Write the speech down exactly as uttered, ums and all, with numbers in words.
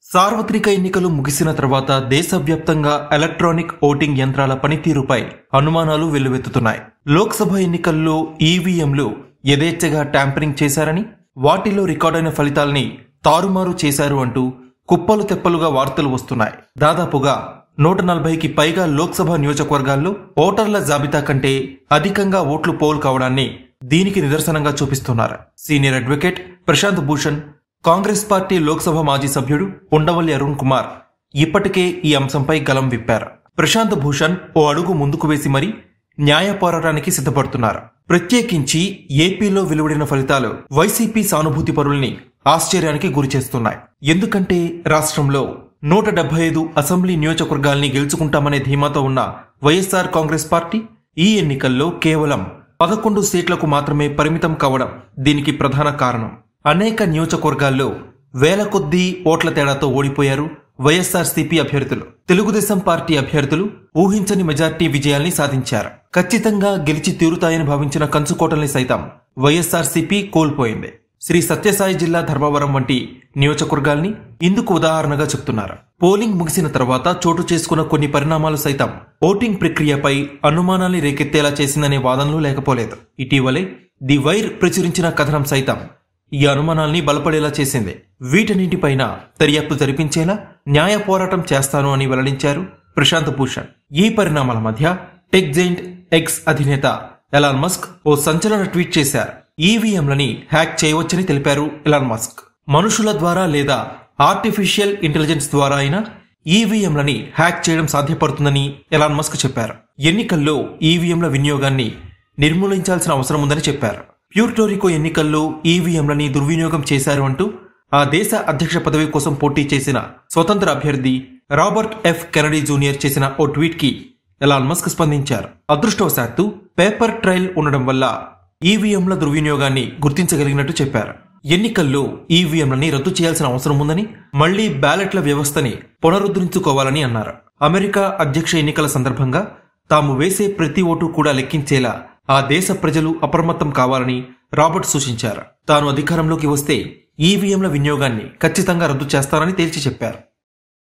సార్వత్రిక ఎన్నికలు ముగిసిన తర్వాత దేశవ్యాప్తంగా ఎలక్ట్రానిక్ ఓటింగ్ యంత్రాల పనితీరుపై అనుమానాలు వెల్లువెత్తుతున్నాయి. లోక్సభ ఎన్నికల్లో ఈవీఎంలు యథేచ్ఛగా ట్యాంపరింగ్ చేశారని, వాటిలో రికార్డైన ఫలితాల్ని తారుమారు చేశారు అంటూ కుప్పలు తెప్పలుగా వార్తలు వస్తున్నాయి. దాదాపుగా నూట నలభైకి పైగా లోక్సభ నియోజకవర్గాల్లో ఓటర్ల జాబితా కంటే అధికంగా ఓట్లు పోల్ కావడాన్ని దీనికి నిదర్శనంగా చూపిస్తున్నారు. Senior advocate Prashant Bhushan, Congress party Lok Sabha మాజీ సభ్యుడు ఉండవల్లి అరుణ్ కుమార్ ఇప్పటికే ఈ అంశంపై గలం విప్పారు. ప్రశాంత్ భూషణ్ ఓ అడుగు ముందుకు వేసి మరీ న్యాయ పోరాటానికి సిద్ధపడుతున్నారు. ప్రత్యేకించి ఏపీలో వెలువడిన ఫలితాలు వైసీపీ సానుభూతి పరుల్ని ఆశ్చర్యానికి గురిచేస్తున్నాయి. ఎందుకంటే రాష్ట్రంలో నూట డెబ్బై ఐదు అసెంబ్లీ నియోజకవర్గాల్ని గెలుచుకుంటామనే ధీమాతో ఉన్న వైఎస్ఆర్ కాంగ్రెస్ పార్టీ ఈ ఎన్నికల్లో కేవలం పదకొండు సీట్లకు మాత్రమే పరిమితం కావడం దీనికి ప్రధాన కారణం. అనేక నియోజకవర్గాల్లో వేల కొద్దీ ఓట్ల తేడాతో ఓడిపోయారు వైఎస్ఆర్సీపీ అభ్యర్థులు. తెలుగుదేశం పార్టీ అభ్యర్థులు ఊహించని మెజార్టీ విజయాల్ని సాధించారు. ఖచ్చితంగా గెలిచి తీరుతాయని భావించిన కంచుకోటల్ని సైతం వైఎస్ఆర్సీపీ కోల్పోయింది. శ్రీ సత్యసాయి జిల్లా ధర్మవరం వంటి నియోజకవర్గాల్ని ఇందుకు ఉదాహరణగా చెప్తున్నారు. పోలింగ్ ముగిసిన తర్వాత చోటు చేసుకున్న కొన్ని పరిణామాలు సైతం ఓటింగ్ ప్రక్రియపై అనుమానాల్ని రేకెత్తేలా చేసిందనే వాదనలు లేకపోలేదు. ఇటీవలే ది వైర్ ప్రచురించిన కథనం సైతం ఈ అనుమానాల్ని బలపడేలా చేసింది. వీటన్నింటిపైన దర్యాప్తు జరిపించేలా న్యాయ పోరాటం చేస్తాను అని వెల్లడించారు ప్రశాంత్ భూషణ్. ఈ పరిణామాల మధ్య టెక్ జైంట్ ఎక్స్ అధినేత ఎలాన్ మస్క్ ఓ సంచలన ట్వీట్ చేశారు. ఈవీఎంలని హ్యాక్ చేయవచ్చని తెలిపారు ఎలాన్ మస్క్. మనుషుల ద్వారా లేదా ఆర్టిఫిషియల్ ఇంటెలిజెన్స్ ద్వారా అయినా ఈవీఎంలని హ్యాక్ చేయడం సాధ్యపడుతుందని ఎలాన్ మస్క్ చెప్పారు. ఎన్నికల్లో ఈవీఎంల వినియోగాన్ని నిర్మూలించాల్సిన అవసరం ఉందని చెప్పారు. ప్యూర్టోరికో ఎన్నికల్లో ఈవీఎంలని దుర్వినియోగం చేశారు అంటూ ఆ దేశ అధ్యక్ష పదవి కోసం పోటీ చేసిన స్వతంత్ర అభ్యర్థి రాబర్ట్ ఎఫ్ కెనడీ జూనియర్ చేసిన ఓ ట్వీట్ కి ఎలాన్ మస్క్ స్పందించారు. అదృష్టవశాత్తు పేపర్ ట్రయల్ ఉండడం వల్ల ఈవీఎంల దుర్వినియోగాన్ని గుర్తించగలిగినట్టు చెప్పారు. ఎన్నికల్లో ఈవీఎంలని రద్దు చేయాల్సిన అవసరం ఉందని, మళ్లీ బ్యాలెట్ల వ్యవస్థని పునరుద్ధరించుకోవాలని అన్నారు. అమెరికా అధ్యక్ష ఎన్నికల సందర్భంగా తాము వేసే ప్రతి ఓటు కూడా లెక్కించేలా ఆ దేశ ప్రజలు అప్రమత్తం కావాలని రాబర్ట్ సూచించారు. తాను అధికారంలోకి వస్తే ఈవీఎంల వినియోగాన్ని ఖచ్చితంగా రద్దు చేస్తానని తేల్చి చెప్పారు.